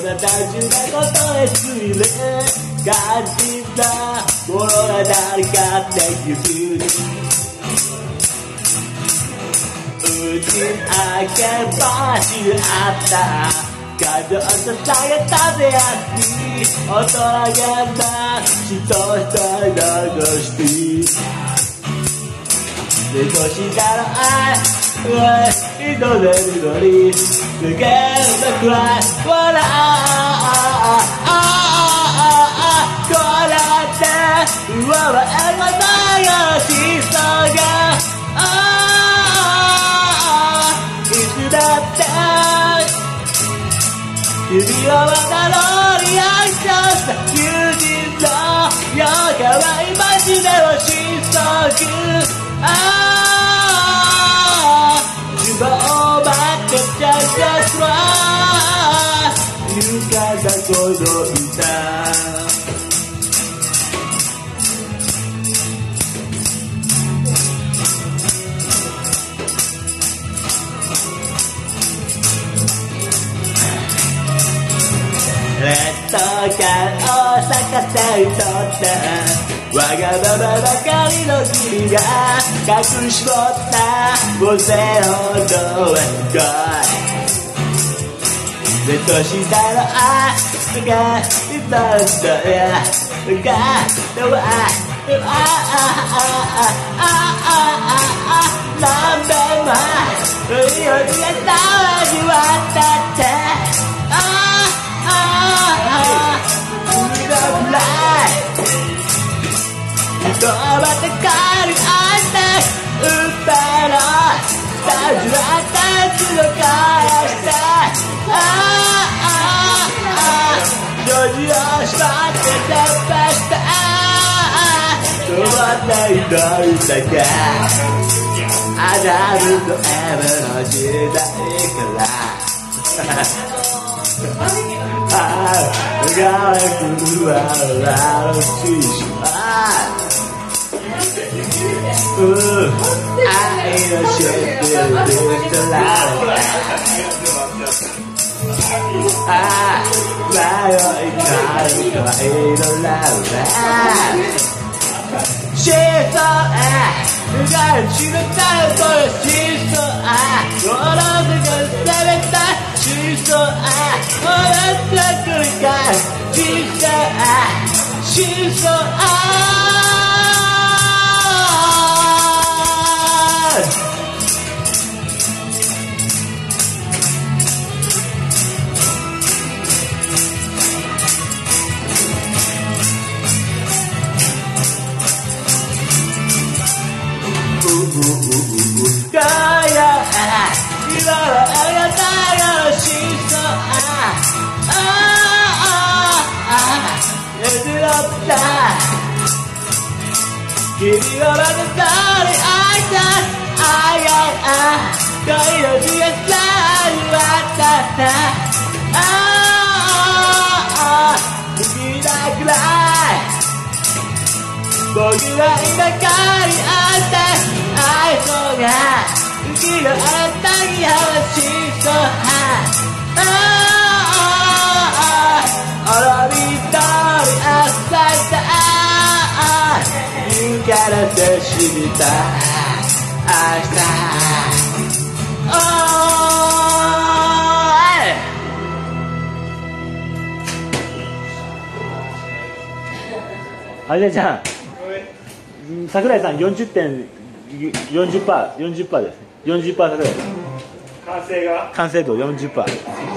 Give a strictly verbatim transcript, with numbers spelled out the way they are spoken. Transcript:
な単純なことですね感じたものが誰かって気づくうち開けばしあった感情と下げたぜやき大人げな人一人残してで年だろ愛人でるのに抜けるのくらい笑こうやって上はえがないよしそうがいつだって君はまだのリアクションさ友人のよかはいましでは失速ああ自分を待ってちゃうから勇敢な行動だレッドカーを咲かせとってわがままばかりの君が隠し持った母性ほどへ来いで年だろ愛がいたんだよがではああああ何べんも命がたわにわったってああ人はまた帰り会ってうっぺらさじらったやつの返してああジョージを縛ってテンペして止まっているだけアダルトエブの時代からああ、が来るわ、らししまう愛の知ってる人らああ、迷いかるかいろらシーソーが死ぬたよこれシーソーこの手が攻めたシーソーこの手が繰り返すシーソーシーソー今はありがたいよしそうああ譲った君はまた誰会いたいあいあいあ恋の字がさえ渡ったああ好きだくらい僕は今帰り会って愛想が好きがあったにはしそうああ滅びとりあさった言うからて知りた明日おーいあれじゃん櫻井さんよんじゅってんよんじゅっパーセント、よんじゅっパーセントです。よんじゅっパーセント櫻井さん。完成が完成度よんじゅっパーセント。